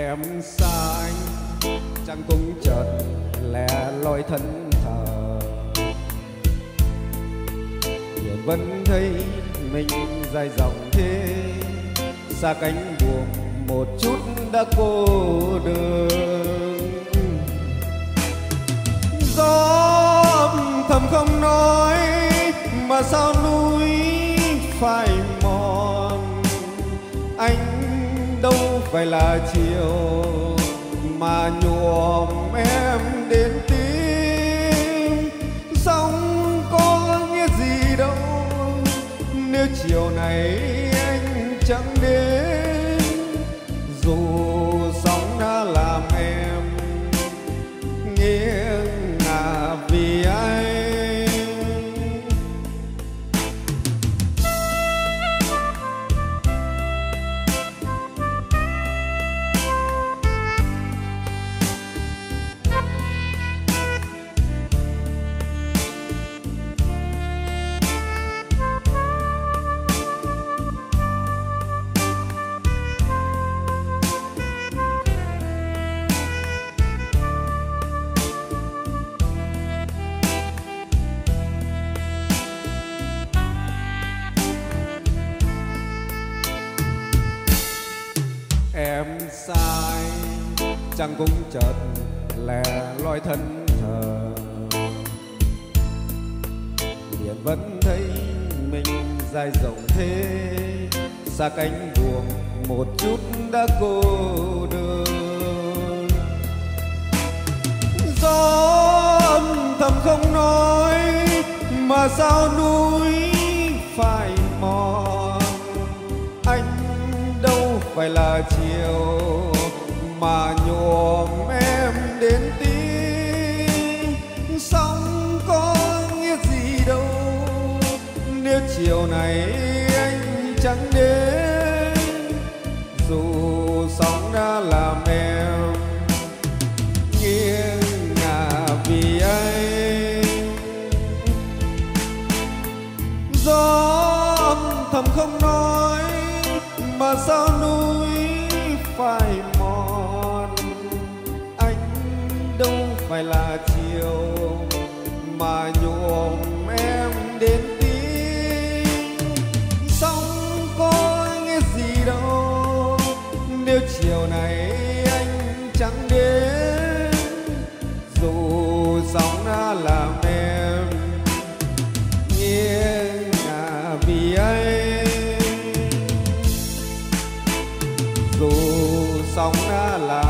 Em xa anh chẳng cũng chợt lẻ loi thân thờ, hiện vẫn thấy mình dài dòng thế, xa cánh buồm một chút đã cô đơn. Gió âm thầm không nói mà sao núi phai mòn, anh đâu phải là chiều mà nhuộm em đến tim. Sống có nghĩa gì đâu nếu chiều này anh chẳng đến, dù sóng đã làm em nghiêng ngả vì anh. Em sai chẳng cũng chợt lẻ loi thân thờ, hiện vẫn thấy mình dài dòng thế, xa cánh buồm một chút đã cô đơn. Gió âm thầm không nói mà sao núi phai mòn, anh đâu phải là chiều mà nhuộm em đến tim. Sống có nghĩa gì đâu nếu chiều này anh chẳng đến, dù sóng đã làm em nghiêng ngả vì anh. Gió âm thầm không nói mà sao núi phai mòn, anh đâu phải là chiều mà nhuộm em đến tim. Sống có nghĩa gì đâu nếu chiều này anh chẳng đến, dù sóng đã làm em nghiêng ngả vì anh, dù sóng đã làm